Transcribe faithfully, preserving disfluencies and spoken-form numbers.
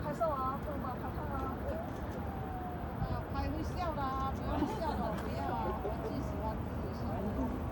拍照啊，不能把它拍看啊。 啊，拍会笑啦，不要笑了，不要啊，我自己喜欢自己笑。